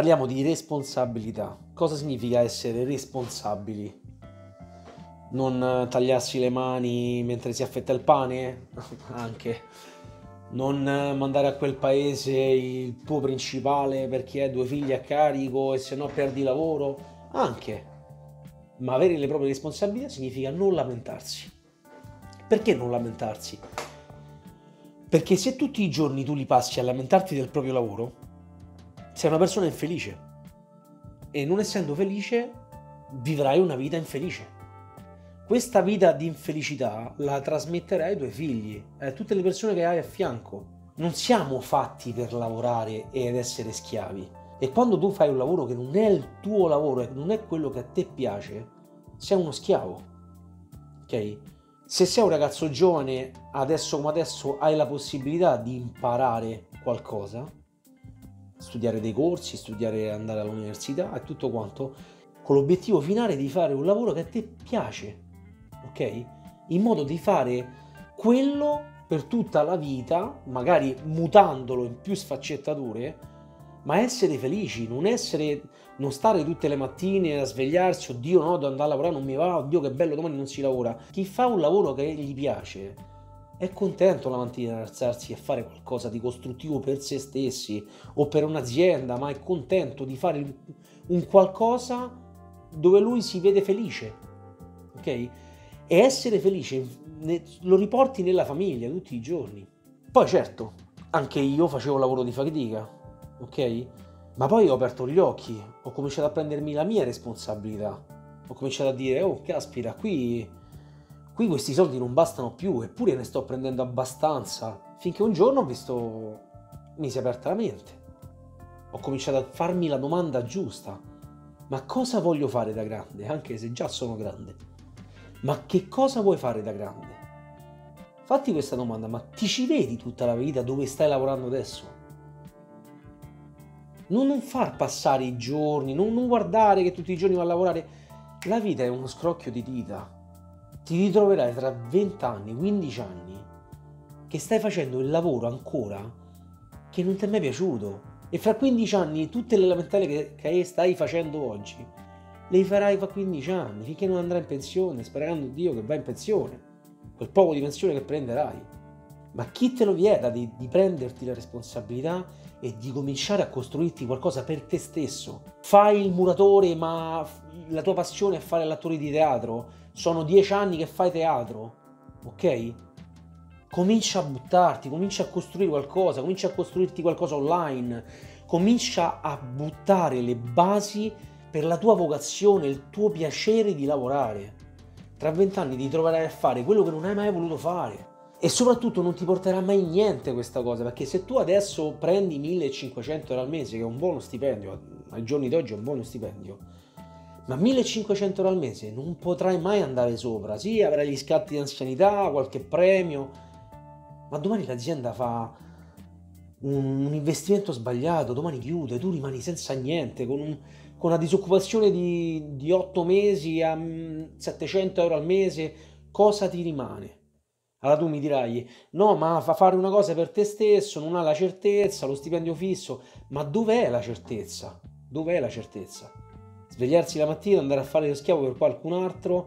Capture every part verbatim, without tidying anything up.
Parliamo di responsabilità. Cosa significa essere responsabili? Non tagliarsi le mani mentre si affetta il pane? Anche. Non mandare a quel paese il tuo principale perché hai due figli a carico e se no perdi lavoro? Anche. Ma avere le proprie responsabilità significa non lamentarsi. Perché non lamentarsi? Perché se tutti i giorni tu li passi a lamentarti del proprio lavoro, sei una persona infelice e non essendo felice vivrai una vita infelice. Questa vita di infelicità la trasmetterai ai tuoi figli, a tutte le persone che hai a fianco. Non siamo fatti per lavorare ed essere schiavi. E quando tu fai un lavoro che non è il tuo lavoro e non è quello che a te piace, sei uno schiavo. Ok? Se sei un ragazzo giovane, adesso come adesso hai la possibilità di imparare qualcosa, studiare dei corsi, studiare, andare all'università e tutto quanto, con l'obiettivo finale di fare un lavoro che a te piace, ok? In modo di fare quello per tutta la vita, magari mutandolo in più sfaccettature, ma essere felici, non essere, non stare tutte le mattine a svegliarsi, oddio no, devo andare a lavorare, non mi va, oddio che bello, domani non si lavora. Chi fa un lavoro che gli piace è contento la mattina di alzarsi e fare qualcosa di costruttivo per se stessi o per un'azienda, ma è contento di fare un qualcosa dove lui si vede felice, ok? E essere felice lo riporti nella famiglia tutti i giorni. Poi certo, anche io facevo un lavoro di fatica, ok? Ma poi ho aperto gli occhi, ho cominciato a prendermi la mia responsabilità, ho cominciato a dire, oh caspita, qui... Qui questi soldi non bastano più, eppure ne sto prendendo abbastanza. Finché un giorno ho visto... mi si è aperta la mente. Ho cominciato a farmi la domanda giusta. Ma cosa voglio fare da grande? Anche se già sono grande. Ma che cosa vuoi fare da grande? Fatti questa domanda, ma ti ci vedi tutta la vita dove stai lavorando adesso? Non, non far passare i giorni, non, non guardare che tutti i giorni vai a lavorare. La vita è uno scrocchio di dita. Ti ritroverai tra venti anni, quindici anni, che stai facendo il lavoro ancora che non ti è mai piaciuto. E fra quindici anni tutte le lamentele che, che stai facendo oggi le farai fra quindici anni, finché non andrai in pensione, sperando Dio che vai in pensione, quel poco di pensione che prenderai. Ma chi te lo vieta di, di prenderti la responsabilità e di cominciare a costruirti qualcosa per te stesso? Fai il muratore, ma la tua passione è fare l'attore di teatro? Sono dieci anni che fai teatro, ok? Comincia a buttarti, comincia a costruire qualcosa, comincia a costruirti qualcosa online, comincia a buttare le basi per la tua vocazione, il tuo piacere di lavorare. Tra vent'anni ti troverai a fare quello che non hai mai voluto fare. E soprattutto non ti porterà mai niente questa cosa, perché se tu adesso prendi millecinquecento euro al mese, che è un buono stipendio, ai giorni d'oggi è un buono stipendio, ma millecinquecento euro al mese non potrai mai andare sopra. Sì, avrai gli scatti di anzianità, qualche premio, ma domani l'azienda fa un, un investimento sbagliato, domani chiude, tu rimani senza niente, con, un, con una disoccupazione di, di otto mesi a settecento euro al mese, cosa ti rimane? Allora tu mi dirai, no, ma fa fare una cosa per te stesso, non ha la certezza, lo stipendio fisso, ma dov'è la certezza? Dov'è la certezza? Svegliarsi la mattina, andare a fare lo schiavo per qualcun altro,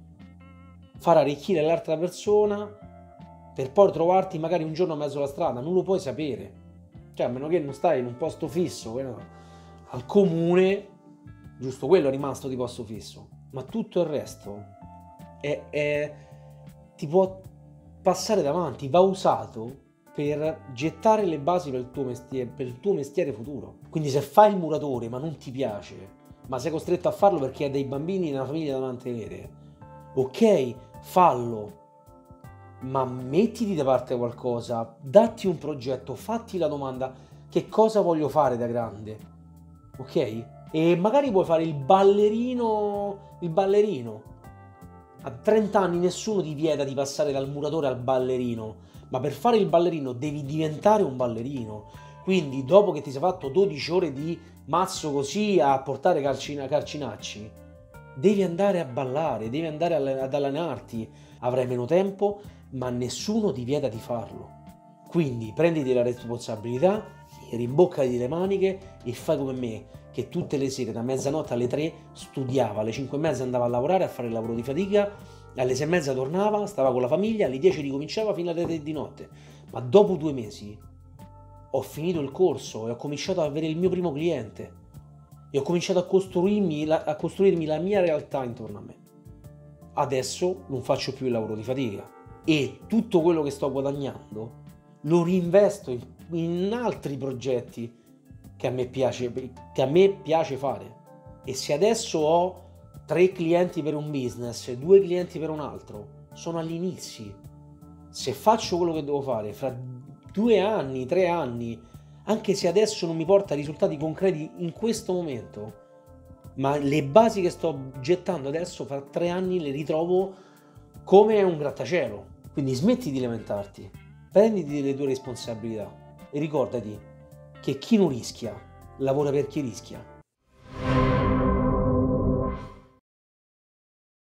far arricchire l'altra persona, per poi trovarti magari un giorno a mezzo alla strada, non lo puoi sapere. Cioè, a meno che non stai in un posto fisso, al comune, giusto quello è rimasto di posto fisso, ma tutto il resto è, è, ti può passare davanti, va usato per gettare le basi per il tuo mestiere, per il tuo mestiere futuro. Quindi se fai il muratore ma non ti piace, ma sei costretto a farlo perché hai dei bambini e una famiglia da mantenere, ok, fallo, ma mettiti da parte qualcosa, datti un progetto, fatti la domanda, che cosa voglio fare da grande, ok? E magari puoi fare il ballerino, il ballerino. A trenta anni nessuno ti vieta di passare dal muratore al ballerino, ma per fare il ballerino devi diventare un ballerino. Quindi dopo che ti sei fatto dodici ore di mazzo così a portare calcina, calcinacci, devi andare a ballare, devi andare ad allenarti. Avrai meno tempo, ma nessuno ti vieta di farlo. Quindi prenditi la responsabilità, rimboccati le maniche e fai come me. che tutte le sere da mezzanotte alle tre studiava, alle cinque e mezza andava a lavorare a fare il lavoro di fatica, alle sei e mezza tornava, stava con la famiglia, alle dieci ricominciava fino alle tre di notte. Ma dopo due mesi ho finito il corso e ho cominciato ad avere il mio primo cliente e ho cominciato a costruirmi la, a costruirmi la mia realtà intorno a me. Adesso non faccio più il lavoro di fatica e tutto quello che sto guadagnando lo reinvesto in, in altri progetti che a me piace, che a me piace fare. E se adesso ho tre clienti per un business e due clienti per un altro, sono agli inizi. Se faccio quello che devo fare fra due anni, tre anni, anche se adesso non mi porta risultati concreti in questo momento, ma le basi che sto gettando adesso fra tre anni le ritrovo come un grattacielo. Quindi smetti di lamentarti, prenditi le tue responsabilità e ricordati che chi non rischia lavora per chi rischia.